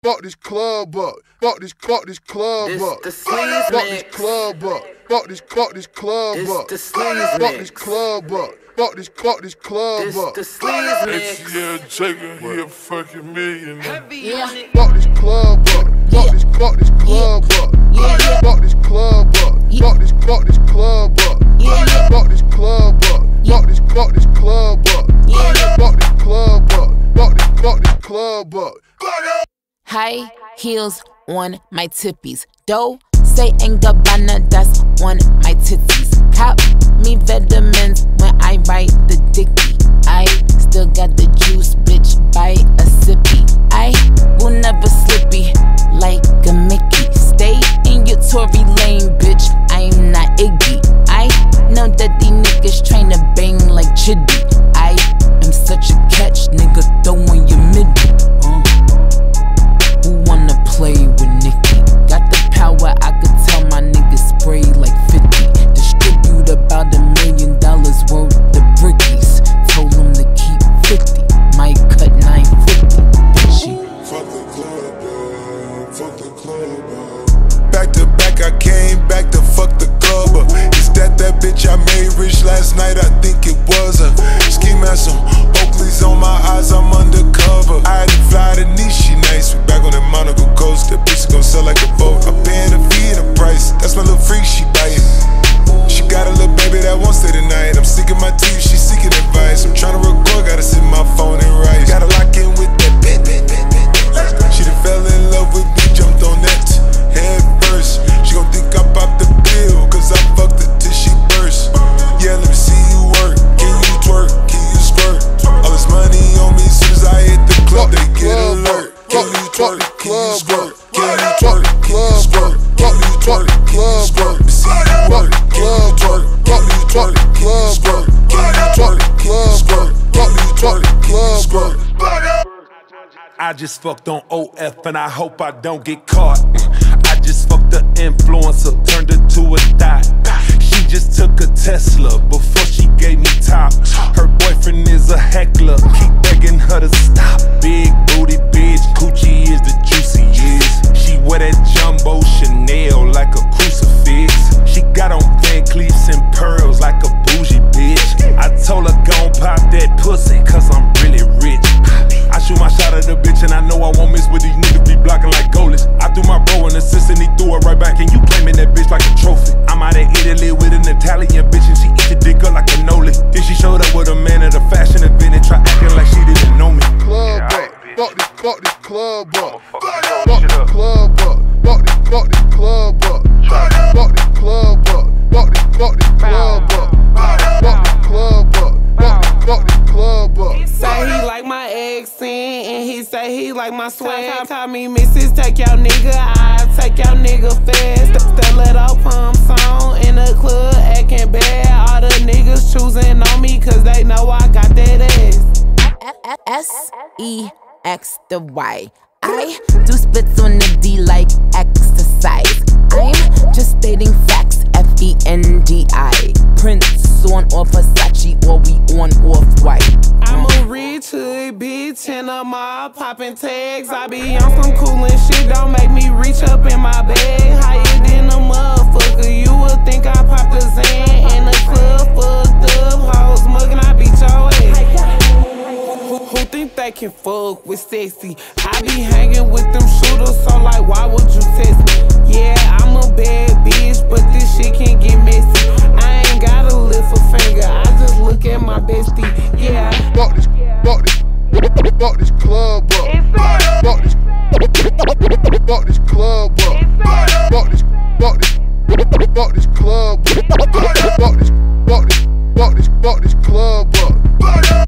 fuck this club up. Fuck this club up. Fuck this club up. Fuck this club up. Fuck this club up. Fuck this club up. Yeah, Jacob, he a fucking millionaire. Fuck this club up. Fuck this club up. Fuck this club up. Fuck this club up. Fuck this club up. Fuck this club up. Fuck this club up. Fuck this club up. High heels on my tippies. Dough say ain't Gabbana, that's on my titties. Cop me vitamins when I write the dicky. I still got the juice, bitch, by a sippy. I will never slippy like a Mickey. Stay in your Tory lane, bitch, I'm not Iggy. I know that these niggas tryna bang like Chiddy. I am such a catch, nigga, throwing your midi. Who wanna play with Nicki? Got the power, I could tell my niggas spray like 50. Distribute about $1 million worth of brickies. Told them to keep 50, might cut 950. Fuck the club up, fuck the club up. Back to back, I came back to fuck the club up. Is that bitch I made rich last night? I think it was a ski mask. Some Oakley's on my eyes, I'm undercover. I had to fly to Nice, she nice. We back on that Monaco coast. That bitch gon' sell like a boat. I'm paying a fee and a price. That's my little freak, she biting. She got a little baby that won't stay the night. I'm seeking my teeth, she seeking advice. I'm tryna record, gotta sit my phone and write. Gotta lock in with that bit. She done fell in love with me, jumped on that head first. She gon' think I popped the pill, cause I fucked her till she burst. Yeah, let me see you work. Can you twerk? Can you squirt? All this money on me, soon as I hit the club, they get alert. Can you twerk? Can you squirt? Can you twerk? Can you squirt? Can you twerk? Can you squirt? See you work. Can you twerk? Can you twerk? Can you squirt? Can you twerk? Can you squirt? Can you twerk? Can you squirt? I just fucked on OF and I hope I don't get caught. I just fucked the influencer, turned her to a thot. She just took a Tesla before she gave me top. Her boyfriend is a heckler, keep begging her to stop. Big booty bitch, coochie is the juiciest. She wear that jumbo Chanel like a crucifix. She got on Van Cleefs and pearls like a bougie bitch. I told her gon' pop that pussy cause I'm really rich. I shoot my shot at the bitch and I know I won't miss with these niggas be blocking like goalies. I threw my bro an assist and he threw it right back and you claiming that bitch like a trophy. I'm out of Italy with an Italian bitch and she eat the dick up like cannoli. Then she showed up with a man at a fashion event and try acting like she didn't know me. Club up, fuck this club up. Fuck this club up, fuck this club up. Fuck this club up, fuck this club up. Fuck this club up, fuck this club up. Say he like my accent and he say he like my swag. Call me Mrs. Take your nigga, I take your nigga fast. Stiletto pump song in the club acting bad. All the niggas choosing on me cause they know I got that ass. S-E-X the Y. I do splits on the D like exercise. I'm just stating facts, F-E-N-D-I. Prince on off Versace or we on off-white. I'm a rich hood bitch and I'm all popping tags. I be on some coolin' shit, don't make me reach up in my bag. Higher than a motherfucker, you would think I popped a Zan. In the club fucked up, hoes muggin', I beat your ass. Who think they can fuck with sexy? I be hanging with them shooters, so like why would you test me? Yeah, I'm a bad bitch, but this shit can get messy. I ain't gotta lift a finger, I just look at my bestie, yeah. Fuck this club up. Fuck this club up. Fuck this club up. Fuck this club up.